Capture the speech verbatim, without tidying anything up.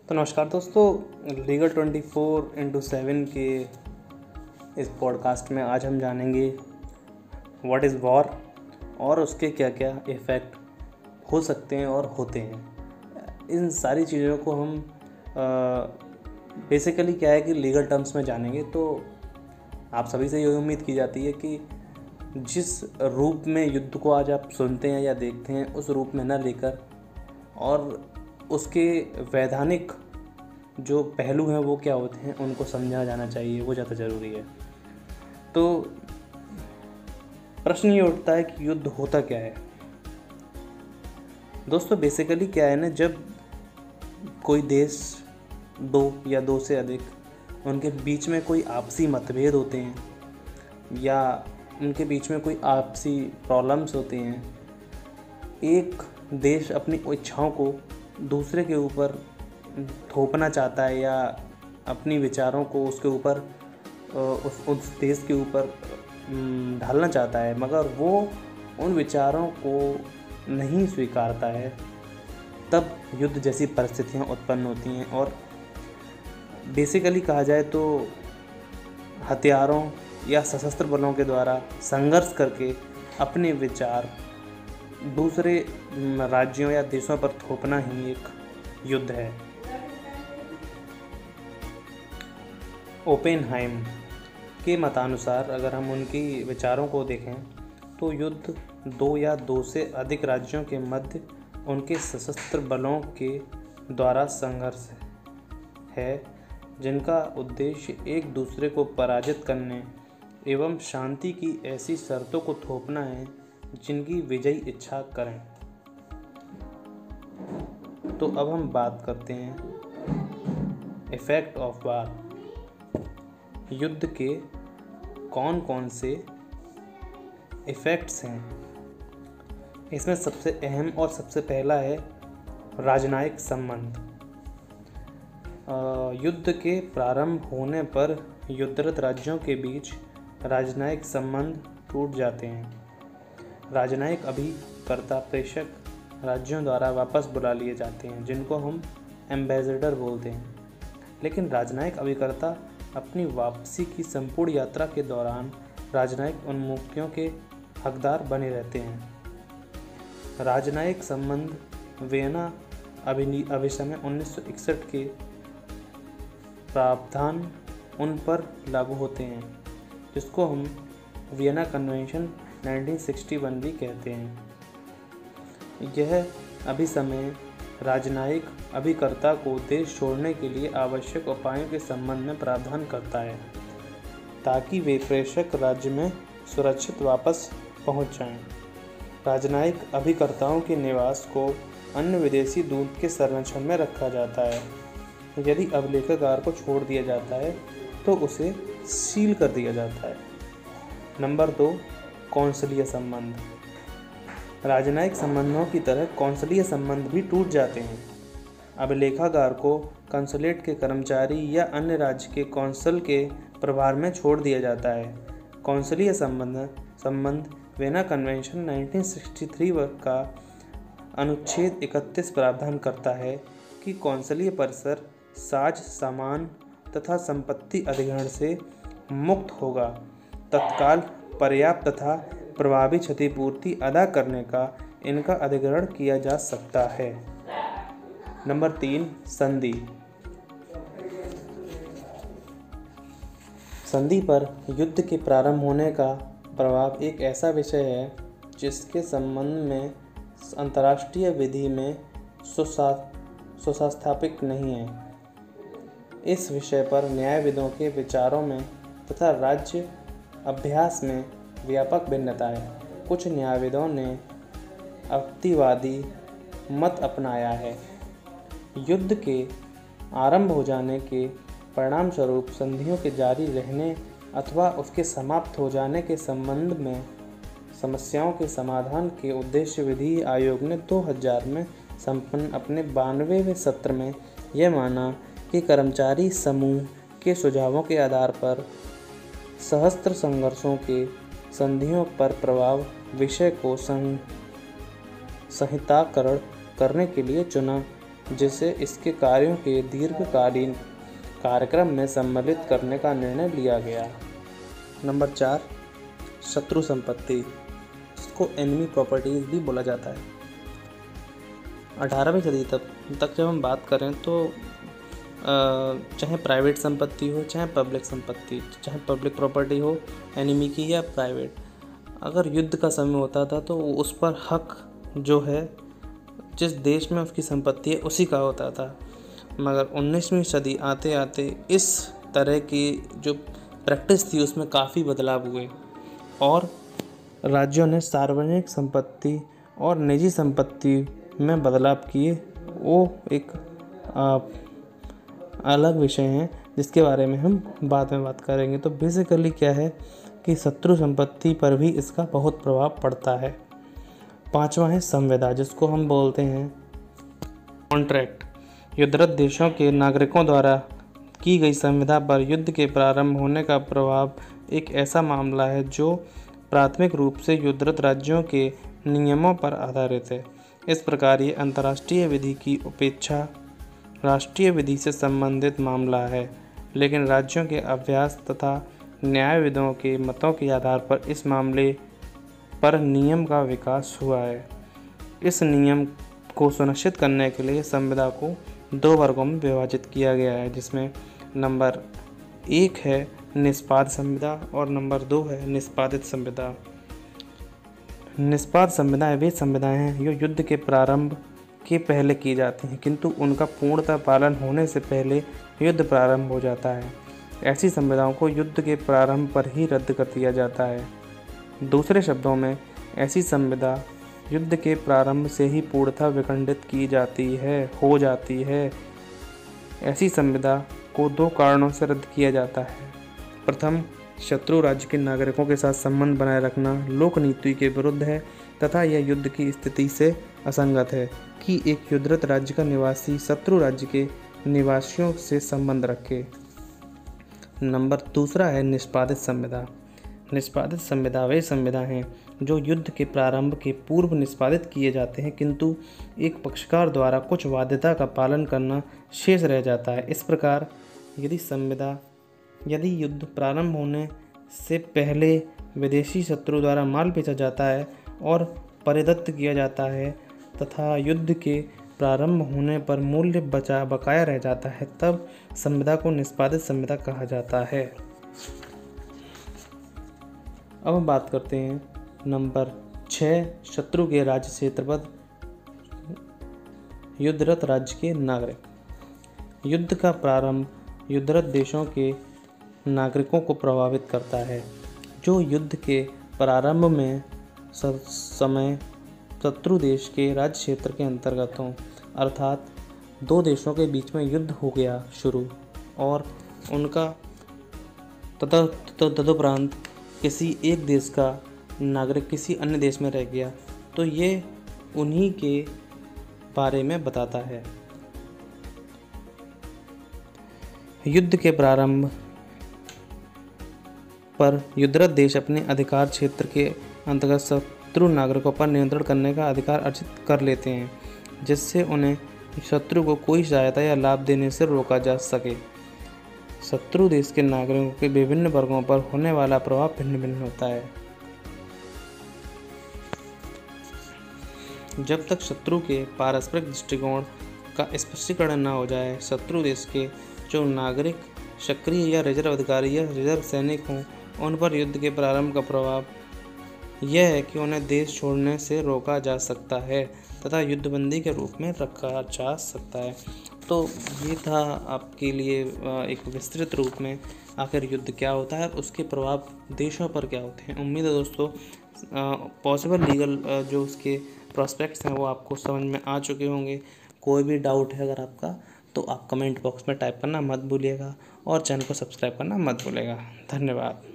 तो नमस्कार दोस्तों, legal twenty four into seven के इस पॉडकास्ट में आज हम जानेंगे व्हाट इज़ वॉर और उसके क्या क्या इफ़ेक्ट हो सकते हैं और होते हैं। इन सारी चीज़ों को हम बेसिकली क्या है कि लीगल टर्म्स में जानेंगे। तो आप सभी से ये उम्मीद की जाती है कि जिस रूप में युद्ध को आज आप सुनते हैं या देखते हैं उस रूप में न लेकर और उसके वैधानिक जो पहलू हैं वो क्या होते हैं उनको समझा जाना चाहिए, वो ज़्यादा ज़रूरी है। तो प्रश्न ये उठता है कि युद्ध होता क्या है। दोस्तों बेसिकली क्या है ना, जब कोई देश दो या दो से अधिक उनके बीच में कोई आपसी मतभेद होते हैं या उनके बीच में कोई आपसी प्रॉब्लम्स होते हैं, एक देश अपनी इच्छाओं को दूसरे के ऊपर थोपना चाहता है या अपनी विचारों को उसके ऊपर उस उस देश के ऊपर ढालना चाहता है, मगर वो उन विचारों को नहीं स्वीकारता है, तब युद्ध जैसी परिस्थितियां उत्पन्न होती हैं। और बेसिकली कहा जाए तो हथियारों या सशस्त्र बलों के द्वारा संघर्ष करके अपने विचार दूसरे राज्यों या देशों पर थोपना ही एक युद्ध है। ओपेनहाइम के मतानुसार अगर हम उनकी विचारों को देखें तो युद्ध दो या दो से अधिक राज्यों के मध्य उनके सशस्त्र बलों के द्वारा संघर्ष है, जिनका उद्देश्य एक दूसरे को पराजित करने एवं शांति की ऐसी शर्तों को थोपना है जिनकी विजयी इच्छा करें। तो अब हम बात करते हैं इफ़ेक्ट ऑफ वार। युद्ध के कौन कौन से इफ़ेक्ट्स हैं। इसमें सबसे अहम और सबसे पहला है राजनयिक संबंध। युद्ध के प्रारंभ होने पर युद्धरत राज्यों के बीच राजनयिक संबंध टूट जाते हैं। राजनयिक अभिकर्ता प्रेषक राज्यों द्वारा वापस बुला लिए जाते हैं, जिनको हम एम्बेसडर बोलते हैं। लेकिन राजनयिक अभिकर्ता अपनी वापसी की संपूर्ण यात्रा के दौरान राजनयिक उन्मुक्तियों के हकदार बने रहते हैं। राजनयिक संबंध वियना अधिनियम उन्नीस सौ इकसठ के प्रावधान उन पर लागू होते हैं, जिसको हम वियना कन्वेंशन उन्नीस सौ इकसठ भी कहते हैं। यह अभिसमय राजनयिक अभिकर्ता को देश छोड़ने के लिए आवश्यक उपायों के संबंध में प्रावधान करता है, ताकि वे प्रेषक राज्य में सुरक्षित वापस पहुंच जाएं। राजनयिक अभिकर्ताओं के निवास को अन्य विदेशी दूत के संरक्षण में रखा जाता है। यदि अभिलेखागार को छोड़ दिया जाता है तो उसे सील कर दिया जाता है। नंबर दो, कौंसलीय संबंध। राजनयिक संबंधों की तरह कौंसलीय संबंध भी टूट जाते हैं। अभिलेखागार को कंसुलेट के कर्मचारी या अन्य राज्य के कौंसल के प्रभार में छोड़ दिया जाता है। कौंसलीय संबंध संबंध वियना कन्वेंशन उन्नीस सौ तिरसठ का अनुच्छेद इकतीस प्रावधान करता है कि कौंसलीय परिसर साज सामान तथा संपत्ति अधिग्रहण से मुक्त होगा। तत्काल पर्याप्त तथा प्रभावी क्षतिपूर्ति अदा करने का इनका अधिग्रहण किया जा सकता है। नंबर तीन, संधि। संधि पर युद्ध के प्रारंभ होने का प्रभाव एक ऐसा विषय है जिसके संबंध में अंतर्राष्ट्रीय विधि में सुस्थापित नहीं है। इस विषय पर न्यायविदों के विचारों में तथा राज्य अभ्यास में व्यापक भिन्नता है। कुछ न्यायविदों ने अतिवादी मत अपनाया है। युद्ध के आरंभ हो जाने के परिणाम स्वरूप संधियों के जारी रहने अथवा उसके समाप्त हो जाने के संबंध में समस्याओं के समाधान के उद्देश्य विधि आयोग ने दो हज़ार में संपन्न अपने बानवेवें सत्र में यह माना कि कर्मचारी समूह के सुझावों के आधार पर सशस्त्र संघर्षों के संधियों पर प्रभाव विषय को संहिताकरण करने के लिए चुना जिससे इसके कार्यों के दीर्घकालीन कार्यक्रम में सम्मिलित करने का निर्णय लिया गया। नंबर चार, शत्रु संपत्ति, इसको एनिमी प्रॉपर्टीज भी बोला जाता है। अठारहवीं सदी तक तक जब हम बात करें तो चाहे प्राइवेट संपत्ति हो चाहे पब्लिक संपत्ति, चाहे पब्लिक प्रॉपर्टी हो एनिमी की या प्राइवेट, अगर युद्ध का समय होता था तो उस पर हक जो है जिस देश में उसकी संपत्ति है उसी का होता था। मगर उन्नीसवीं सदी आते आते इस तरह की जो प्रैक्टिस थी उसमें काफ़ी बदलाव हुए और राज्यों ने सार्वजनिक संपत्ति और निजी संपत्ति में बदलाव किए। वो एक आ, अलग विषय है जिसके बारे में हम बाद में बात करेंगे। तो बेसिकली क्या है कि शत्रु संपत्ति पर भी इसका बहुत प्रभाव पड़ता है। पांचवा है संविदा, जिसको हम बोलते हैं कॉन्ट्रैक्ट। युद्धरत देशों के नागरिकों द्वारा की गई संविदा पर युद्ध के प्रारंभ होने का प्रभाव एक ऐसा मामला है जो प्राथमिक रूप से युद्धरत राज्यों के नियमों पर आधारित है। इस प्रकार ये अंतर्राष्ट्रीय विधि की अपेक्षा राष्ट्रीय विधि से संबंधित मामला है, लेकिन राज्यों के अभ्यास तथा न्यायविदों के मतों के आधार पर इस मामले पर नियम का विकास हुआ है। इस नियम को सुनिश्चित करने के लिए संविदा को दो वर्गों में विभाजित किया गया है, जिसमें नंबर एक है निष्पाद्य संविदा और नंबर दो है निष्पादित संविदा। निष्पाद्य संविदाएं वे संविदाएं हैं जो युद्ध के प्रारंभ के पहले की जाती हैं, किंतु उनका पूर्णतः पालन होने से पहले युद्ध प्रारंभ हो जाता है। ऐसी संविदाओं को युद्ध के प्रारंभ पर ही रद्द कर दिया जाता है। दूसरे शब्दों में ऐसी संविदा युद्ध के प्रारंभ से ही पूर्णतः विखंडित की जाती है हो जाती है। ऐसी संविदा को दो कारणों से रद्द किया जाता है। प्रथम, शत्रु राज्य के नागरिकों के साथ संबंध बनाए रखना लोक नीति के विरुद्ध है तथा यह युद्ध की स्थिति से असंगत है कि एक युद्धरत राज्य का निवासी शत्रु राज्य के निवासियों से संबंध रखे। नंबर दूसरा है निष्पादित संविदा। निष्पादित संविदा वे संविदा हैं जो युद्ध के प्रारंभ के पूर्व निष्पादित किए जाते हैं, किंतु एक पक्षकार द्वारा कुछ बाध्यता का पालन करना शेष रह जाता है। इस प्रकार यदि संविदा यदि युद्ध प्रारंभ होने से पहले विदेशी शत्रु द्वारा माल बेचा जाता है और परिदत्त किया जाता है तथा युद्ध के प्रारंभ होने पर मूल्य बचा बकाया रह जाता है, तब संविदा को निष्पादित संविदा कहा जाता है। अब हम बात करते हैं नंबर छः, शत्रु के राज्य क्षेत्र पर युद्धरत राज्य के नागरिक। युद्ध का प्रारंभ युद्धरत देशों के नागरिकों को प्रभावित करता है जो युद्ध के प्रारंभ में समय शत्रु देश के राज्य क्षेत्र के अंतर्गत हों, अर्थात दो देशों के बीच में युद्ध हो गया शुरू और उनका तथा तदुपरांत किसी एक देश का नागरिक किसी अन्य देश में रह गया, तो ये उन्हीं के बारे में बताता है। युद्ध के प्रारंभ पर युद्धरत देश अपने अधिकार क्षेत्र के अंतर्गत शत्रु नागरिकों पर नियंत्रण करने का अधिकार अर्जित कर लेते हैं, जिससे उन्हें शत्रु को कोई सहायता या लाभ देने से रोका जा सके। शत्रु देश के नागरिकों के विभिन्न वर्गों पर होने वाला प्रभाव भिन्न भिन्न होता है। जब तक शत्रु के पारस्परिक दृष्टिकोण का स्पष्टीकरण न हो जाए, शत्रु देश के जो नागरिक सक्रिय या रिजर्व अधिकारी या रिजर्व सैनिक हों, उन पर युद्ध के प्रारंभ का प्रभाव यह है कि उन्हें देश छोड़ने से रोका जा सकता है तथा युद्धबंदी के रूप में रखा जा सकता है। तो ये था आपके लिए एक विस्तृत रूप में आखिर युद्ध क्या होता है और उसके प्रभाव देशों पर क्या होते हैं। उम्मीद है दोस्तों पॉसिबल लीगल जो उसके प्रोस्पेक्ट्स हैं वो आपको समझ में आ चुके होंगे। कोई भी डाउट है अगर आपका तो आप कमेंट बॉक्स में टाइप करना मत भूलिएगा और चैनल को सब्सक्राइब करना मत भूलिएगा। धन्यवाद।